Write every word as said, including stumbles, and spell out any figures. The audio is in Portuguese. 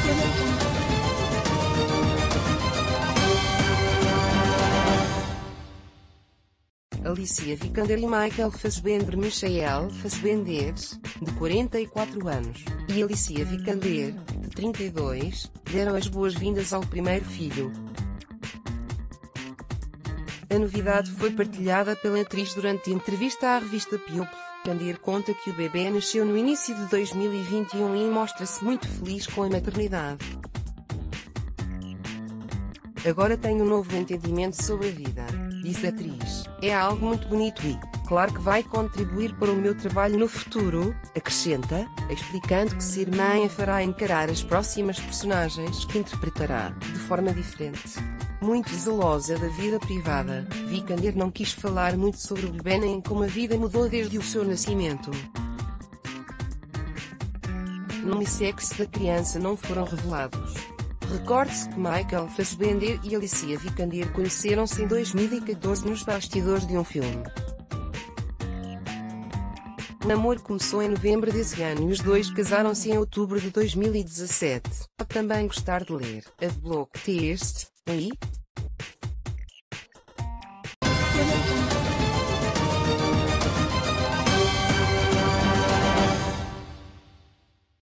Alicia Vikander e Michael Fassbender. Michael Fassbender, de quarenta e quatro anos, e Alicia Vikander, de trinta e dois, deram as boas-vindas ao primeiro filho. A novidade foi partilhada pela atriz durante entrevista à revista People. Vikander conta que o bebê nasceu no início de dois mil e vinte e um e mostra-se muito feliz com a maternidade. "Agora tenho um novo entendimento sobre a vida", disse a atriz. "É algo muito bonito e, claro que vai contribuir para o meu trabalho no futuro", acrescenta, explicando que ser mãe a fará encarar as próximas personagens que interpretará, de forma diferente. Muito zelosa da vida privada, Vikander não quis falar muito sobre o bebê nem como a vida mudou desde o seu nascimento. Nome e sexo da criança não foram revelados. Recorde-se que Michael Fassbender e Alicia Vikander conheceram-se em dois mil e catorze nos bastidores de um filme. O namoro começou em novembro desse ano e os dois casaram-se em outubro de dois mil e dezassete. Pode também gostar de ler Adblock Texto, aí?